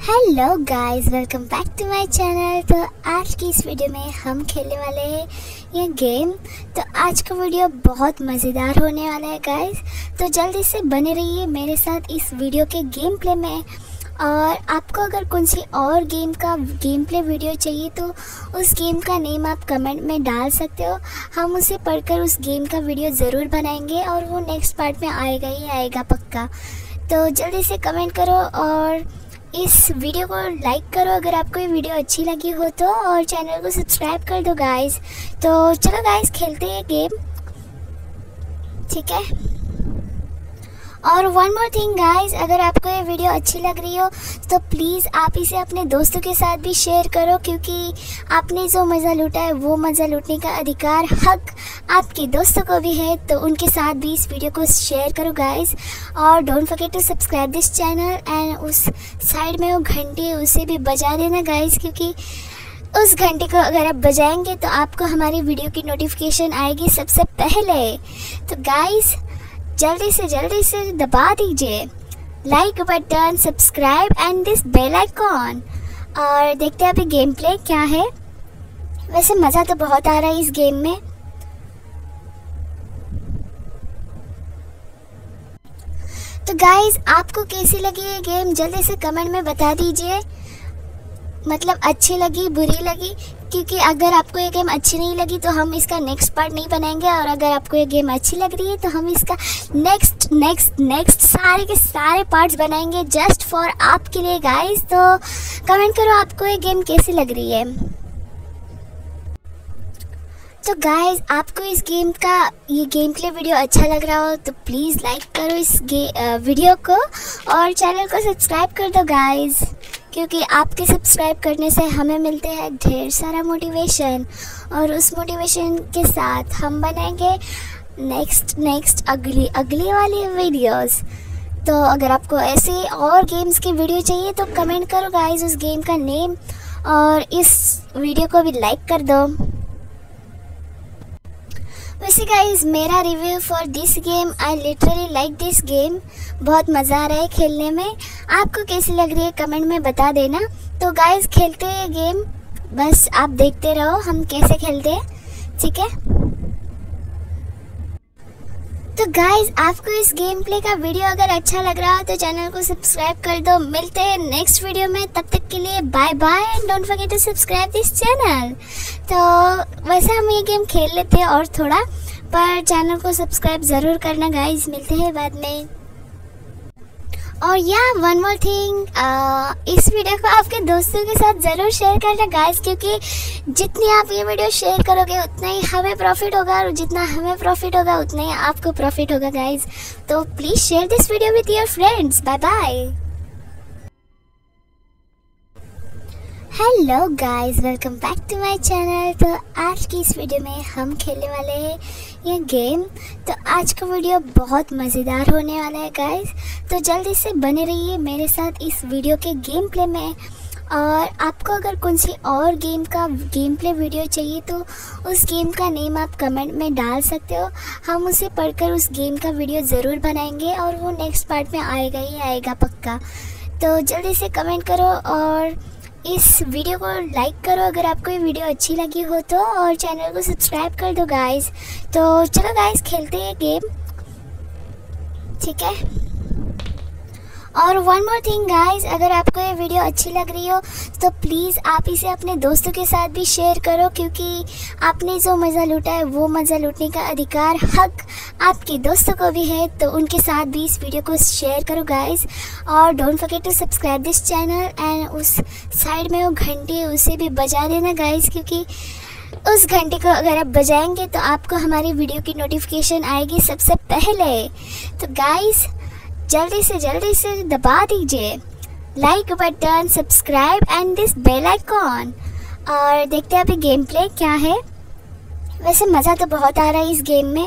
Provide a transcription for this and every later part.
Hello guys, welcome back to my channel. तो आज की इस वीडियो में हम खेलने वाले हैं ये गेम। तो आज का वीडियो बहुत मज़ेदार होने वाला है गाइस, तो जल्दी से बने रहिए मेरे साथ इस वीडियो के गेम प्ले में। और आपको अगर कौन सी और गेम प्ले वीडियो चाहिए तो उस गेम का नेम आप कमेंट में डाल सकते हो। हम उसे पढ़कर उस गेम का वीडियो ज़रूर बनाएंगे और वो नेक्स्ट पार्ट में आएगा ही आएगा पक्का। तो जल्दी से कमेंट करो और इस वीडियो को लाइक करो अगर आपको ये वीडियो अच्छी लगी हो तो, और चैनल को सब्सक्राइब कर दो गाइस। तो चलो गाइस खेलते हैं गेम, ठीक है। और वन मोर थिंग गाइस, अगर आपको ये वीडियो अच्छी लग रही हो तो प्लीज़ आप इसे अपने दोस्तों के साथ भी शेयर करो, क्योंकि आपने जो मज़ा लूटा है वो मज़ा लूटने का अधिकार हक आपके दोस्तों को भी है। तो उनके साथ भी इस वीडियो को शेयर करो गाइस। और don't forget to subscribe this channel and उस साइड में वो घंटी उसे भी बजा देना गाइस, क्योंकि उस घंटे को अगर आप बजाएंगे तो आपको हमारी वीडियो की नोटिफिकेशन आएगी सबसे पहले। तो गाइस जल्दी से दबा दीजिए like button, subscribe and this bell icon. और देखते हैं अभी गेम प्ले क्या है। वैसे मज़ा तो बहुत आ रहा है इस गेम में। तो गाइस आपको कैसी लगी ये गेम जल्दी से कमेंट में बता दीजिए, मतलब अच्छी लगी बुरी लगी, क्योंकि अगर आपको ये गेम अच्छी नहीं लगी तो हम इसका नेक्स्ट पार्ट नहीं बनाएंगे, और अगर आपको ये गेम अच्छी लग रही है तो हम इसका नेक्स्ट सारे के सारे पार्ट्स बनाएंगे जस्ट फॉर आपके लिए गाइस। तो कमेंट करो आपको ये गेम कैसी लग रही है। तो गाइस आपको इस गेम का ये गेम प्ले वीडियो अच्छा लग रहा हो तो प्लीज़ लाइक करो इस वीडियो को और चैनल को सब्सक्राइब कर दो गाइस, क्योंकि आपके सब्सक्राइब करने से हमें मिलते हैं ढेर सारा मोटिवेशन, और उस मोटिवेशन के साथ हम बनाएंगे नेक्स्ट अगली वाली वीडियोस। तो अगर आपको ऐसे और गेम्स की वीडियो चाहिए तो कमेंट करो गाइस उस गेम का नेम, और इस वीडियो को भी लाइक कर दो। वैसे गाइस मेरा review for this game, I literally like this game. बहुत मज़ा आ रहा है खेलने में। आपको कैसी लग रही है कमेंट में बता देना। तो गाइस खेलते हैं गेम, बस आप देखते रहो हम कैसे खेलते हैं, ठीक है। तो गाइस आपको इस गेम प्ले का वीडियो अगर अच्छा लग रहा हो तो चैनल को सब्सक्राइब कर दो। मिलते हैं नेक्स्ट वीडियो में, तब तक के लिए bye bye and don't forget to subscribe this channel. तो वैसे हम ये गेम खेल लेते हैं और थोड़ा, पर चैनल को सब्सक्राइब ज़रूर करना गाइस। मिलते हैं बाद में। और या वन मोर थिंग, इस वीडियो को आपके दोस्तों के साथ ज़रूर शेयर करना गाइस, क्योंकि जितनी आप ये वीडियो शेयर करोगे उतना ही हमें प्रॉफिट होगा, और जितना हमें प्रॉफिट होगा उतना ही आपको प्रॉफिट होगा गाइस। तो please share this video with your friends. Bye bye. Hello guys, welcome back to my channel. तो आज की इस वीडियो में हम खेलने वाले हैं ये गेम। तो आज का वीडियो बहुत मज़ेदार होने वाला है गाइस, तो जल्दी से बने रहिए मेरे साथ इस वीडियो के गेम प्ले में। और आपको अगर कौन सी और गेम प्ले वीडियो चाहिए तो उस गेम का नेम आप कमेंट में डाल सकते हो। हम उसे पढ़कर उस गेम का वीडियो ज़रूर बनाएंगे और वो नेक्स्ट पार्ट में आएगा ही आएगा पक्का। तो जल्दी से कमेंट करो और इस वीडियो को लाइक करो अगर आपको ये वीडियो अच्छी लगी हो तो, और चैनल को सब्सक्राइब कर दो गाइस। तो चलो गाइस खेलते हैं गेम, ठीक है। और वन मोर थिंग गाइस, अगर आपको ये वीडियो अच्छी लग रही हो तो प्लीज़ आप इसे अपने दोस्तों के साथ भी शेयर करो, क्योंकि आपने जो मज़ा लूटा है वो मज़ा लूटने का अधिकार हक आपके दोस्तों को भी है। तो उनके साथ भी इस वीडियो को शेयर करो गाइस। और don't forget to subscribe this channel and उस साइड में वो घंटी उसे भी बजा देना गाइस, क्योंकि उस घंटे को अगर आप बजाएंगे तो आपको हमारी वीडियो की नोटिफिकेशन आएगी सबसे पहले। तो गाइस जल्दी से दबा दीजिए like button, subscribe and this bell icon. और देखते हैं अभी गेम प्ले क्या है। वैसे मज़ा तो बहुत आ रहा है इस गेम में।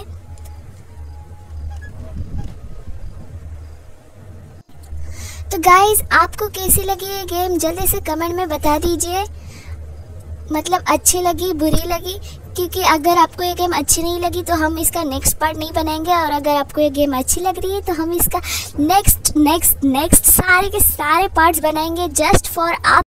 तो गाइस आपको कैसी लगी ये गेम जल्दी से कमेंट में बता दीजिए, मतलब अच्छी लगी बुरी लगी, क्योंकि अगर आपको ये गेम अच्छी नहीं लगी तो हम इसका नेक्स्ट पार्ट नहीं बनाएंगे, और अगर आपको ये गेम अच्छी लग रही है तो हम इसका नेक्स्ट सारे के सारे पार्ट्स बनाएंगे जस्ट फॉर आप